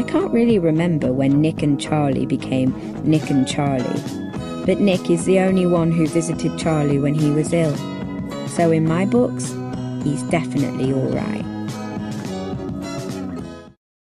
I can't really remember when Nick and Charlie became Nick and Charlie, but Nick is the only one who visited Charlie when he was ill. So in my books, he's definitely alright.